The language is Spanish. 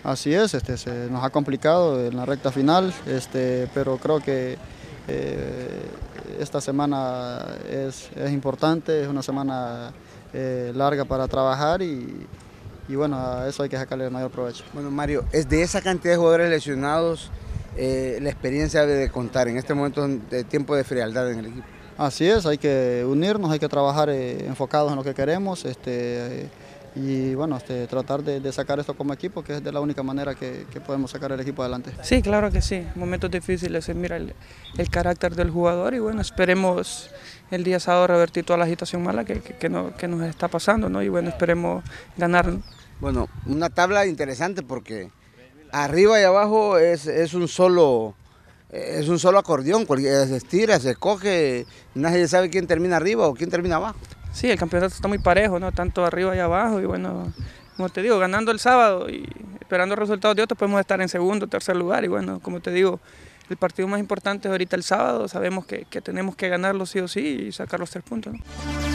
Así es, se nos ha complicado en la recta final, pero creo que esta semana es importante, es una semana larga para trabajar y bueno, a eso hay que sacarle el mayor provecho. Bueno, Mario, es de esa cantidad de jugadores lesionados, la experiencia debe de contar en este momento de tiempo de frialdad en el equipo. Así es, hay que unirnos, hay que trabajar enfocados en lo que queremos y bueno, tratar de sacar esto como equipo, que es de la única manera que podemos sacar el equipo adelante. Sí, claro que sí, momentos difíciles, se mira el carácter del jugador y bueno, esperemos el día sábado revertir toda la agitación mala que nos está pasando, ¿no? Y bueno, esperemos ganar. Bueno, una tabla interesante porque arriba y abajo es un solo acordeón, se estira, se escoge, nadie sabe quién termina arriba o quién termina abajo. Sí, el campeonato está muy parejo, ¿no? Tanto arriba y abajo y bueno, como te digo, ganando el sábado y esperando resultados de otros podemos estar en segundo, tercer lugar y bueno, como te digo, el partido más importante es ahorita el sábado, sabemos que tenemos que ganarlo sí o sí y sacar los 3 puntos, ¿no?